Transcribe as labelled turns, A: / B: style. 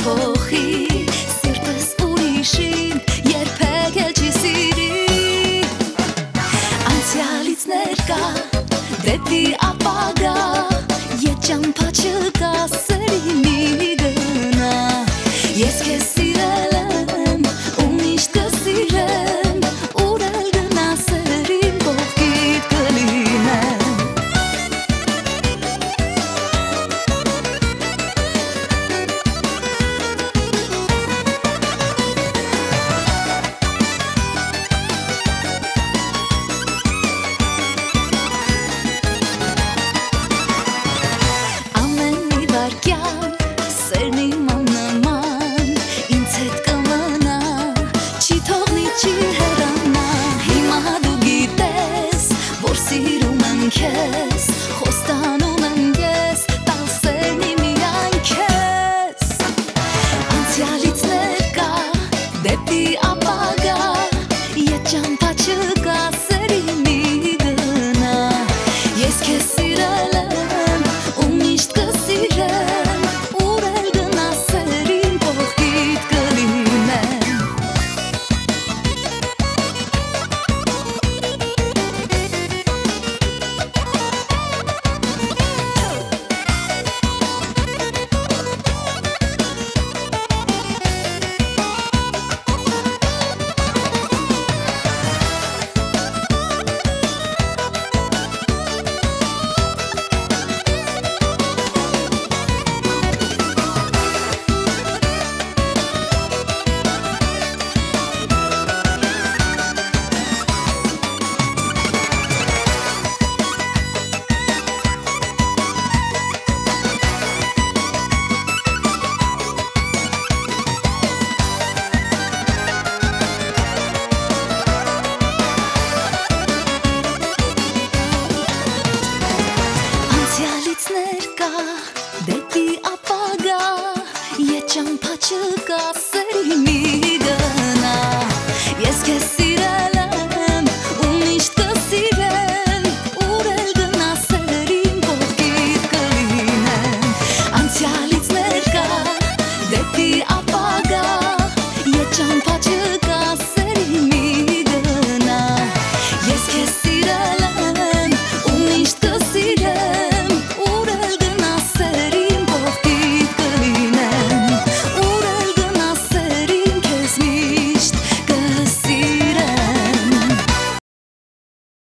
A: փոխի սիրտս ուրիշին երբեք էլ չի սիրի անցյալից ներկա դեպի ապագա ետ ճամփա չկա սերի մի գնա ես քեզ սիրել եմ ու միշտ կսիրեմ ուր էլ գնաս սերին կողքիդ կլինեմ Սերն իմ նման ինձ հետ կմնա չի թողնի չի հեռանա հիմա դու գիտես որ սիրում եմ քեզ խոստանում եմ ես տալ սերնի միայն քեզ անցյալից ներկա դեպի ապագա ետ ճամփա չկա սերի մի գնա ես քեզ սիրել եմ ու միշտ կսիրեմ Դեպի ապագա ետ ճամփա չկա սերի